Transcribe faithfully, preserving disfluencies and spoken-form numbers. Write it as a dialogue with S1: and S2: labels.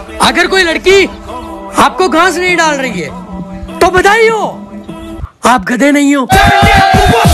S1: अगर कोई लड़की आपको घास नहीं डाल रही है तो बधाई हो, आप गधे नहीं हो।